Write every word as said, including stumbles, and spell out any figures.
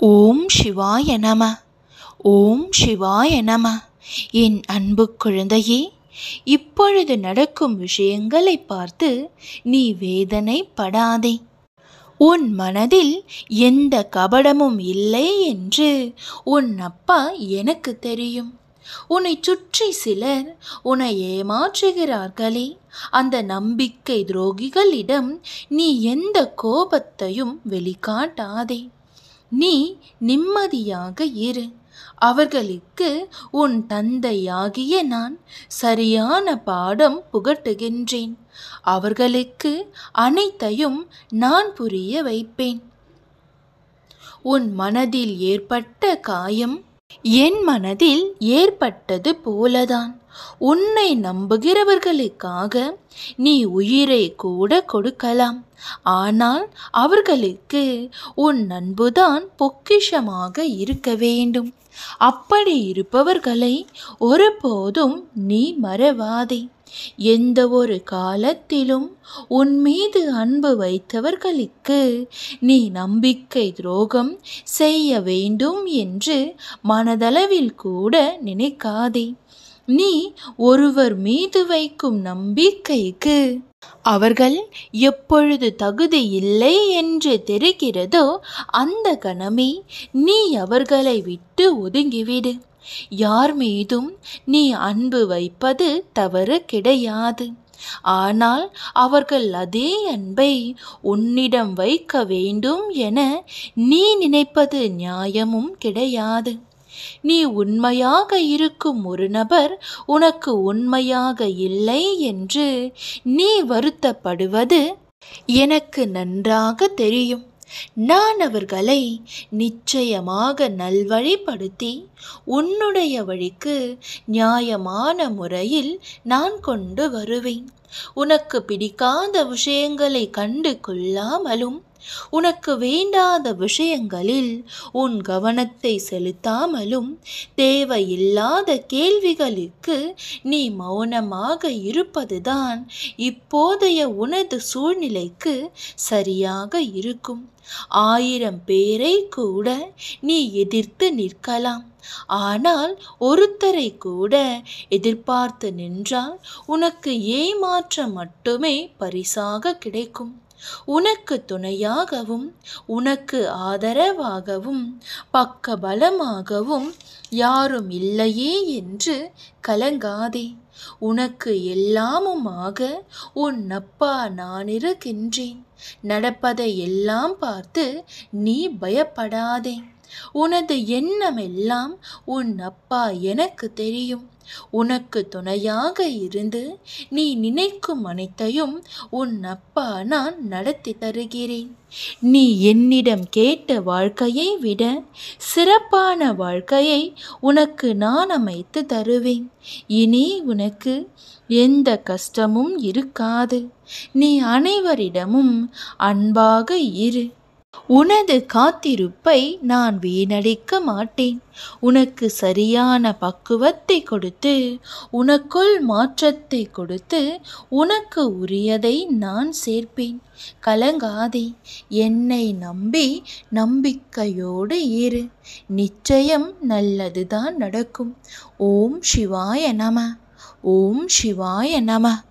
ஓம் சிவாய நம. ஓம் சிவாய நம. என் அன்பு குழந்தையே, இப்பொழுது நடக்கும் விஷயங்களை பார்த்து நீ வேதனைப்படாதே. உன் மனதில் எந்த கபடமும் இல்லை என்று உன் அப்பா எனக்கு தெரியும். உன்னை சுற்றி சிலர் உன்னை ஏமாற்றுகிறார்களே, அந்த நம்பிக்கை துரோகிகளிடம் நீ எந்த கோபத்தையும் வெளிக்காட்டாதே. நீ நிம்மதியாக இரு. அவர்களுக்கு உன் தந்தையாகிய நான் சரியான பாடம் புகட்டுகின்றேன். அவர்களுக்கு அனைத்தையும் நான் புரிய வைப்பேன். உன் மனதில் ஏற்பட்ட காயம் என் மனதில் ஏற்பட்டது போலதான். உன்னை நம்புகிறவர்களுக்காக நீ உயிரை கூட கொடுக்கலாம். ஆனால் அவர்களுக்கு உன் அன்புதான் பொக்கிஷமாக இருக்க வேண்டும். அப்படி இருப்பவர்களை ஒருபோதும் நீ மறவாதே. எந்த ஒரு காலத்திலும் உன் மீது அன்பு வைத்தவர்களுக்கு நீ நம்பிக்கை துரோகம் செய்ய வேண்டும் என்று மனதளவில் கூட நினைக்காதே. நீ ஒருவர் மீது வைக்கும் நம்பிக்கைக்கு அவர்கள் எப்பொழுது தகுதி இல்லை என்று தெரிகிறதோ அந்த கணமே நீ அவர்களை விட்டு ஒதுங்கிவிடு. யார் மீதும் நீ அன்பு வைப்பது தவறு கிடையாது. ஆனால் அவர்கள் அதே அன்பை உன்னிடம் வைக்க வேண்டும் என நீ நினைப்பது நியாயமும் கிடையாது. நீ உண்மையாக இருக்கும் ஒரு நபர் உனக்கு உண்மையாக இல்லை என்று நீ வருத்தப்படுவது எனக்கு நன்றாக தெரியும். நான் அவர்களை நிச்சயமாக நல்வழிப்படுத்தி உன்னுடைய வழிக்கு நியாயமான முறையில் நான் கொண்டு வருவேன். உனக்கு பிடிக்காத விஷயங்களை கண்டு கொள்ளாமலும் உனக்கு வேண்டாத விஷயங்களில் உன் கவனத்தை செலுத்தாமலும் தேவையில்லாத கேள்விகளுக்கு நீ மௌனமாக இருப்பதுதான் இப்போதைய உனது சூழ்நிலைக்கு சரியாக இருக்கும். ஆயிரம் பேரை கூட நீ எதிர்த்து நிற்கலாம். ஆனால் ஒருத்தரை கூட எதிர்பார்த்து நின்றால் உனக்கு ஏமாற்றம் மட்டுமே பரிசாக கிடைக்கும். உனக்கு துணையாகவும் உனக்கு ஆதரவாகவும் பக்கபலமாகவும் யாரும் இல்லையே என்று கலங்காதே. உனக்கு எல்லாமுமாக உன் அப்பா நான் இருக்கின்றேன். நடப்பதை எல்லாம் பார்த்து நீ பயப்படாதே. உனது எண்ணமெல்லாம் உன் அப்பா எனக்கு தெரியும். உனக்கு துணையாக இருந்து நீ நினைக்கும் அனைத்தையும் உன் அப்பா நான் நடத்தி தருகிறேன். நீ என்னிடம் கேட்ட வாழ்க்கையை விட சிறப்பான வாழ்க்கையை உனக்கு நான் அமைத்து தருவேன். இனி உனக்கு எந்த கஷ்டமும் இருக்காது. நீ அனைவரிடமும் அன்பாக இரு. உனது காத்திருப்பை நான் வீணடிக்க மாட்டேன். உனக்கு சரியான பக்குவத்தை கொடுத்து உனக்குள் மாற்றத்தை கொடுத்து உனக்கு உரியதை நான் சேர்ப்பேன். கலங்காதே. என்னை நம்பி நம்பிக்கையோடு இரு. நிச்சயம் நல்லதுதான் நடக்கும். ஓம் சிவாய நம. ஓம் சிவாய நம.